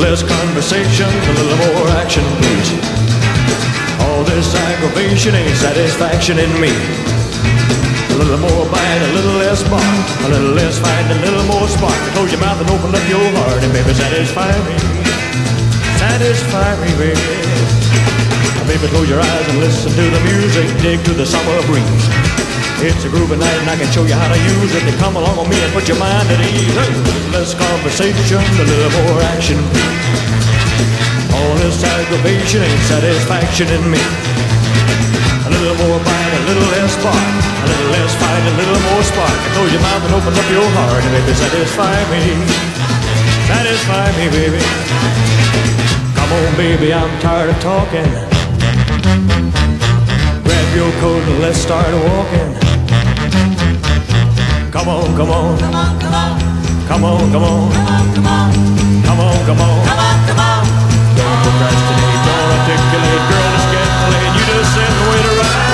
less conversation, a little more action, please. All this aggravation ain't satisfaction in me. A little more bite, a little less bark, a little less fight, a little more spark. Close your mouth and open up your heart, and baby, satisfy me. Satisfy me, baby. Baby, close your eyes and listen to the music, dig to the summer breeze. It's a groovy night and I can show you how to use it. To come along with me and put your mind at ease. Less conversation, a little more action. All this aggravation ain't satisfaction in me. A little more bite, a little less bark, a little less fight, a little more spark. Close your mouth and open up your heart, and baby, satisfy me. Satisfy me, baby. Come on, baby, I'm tired of talking. Grab your coat and let's start walking. Come on, come on. Come on, come on. Come on, come on. Come on, come on. Come on, come on. Come on, come on. Don't procrastinate, don't articulate. Girl, it's getting late. You just sit and wait around.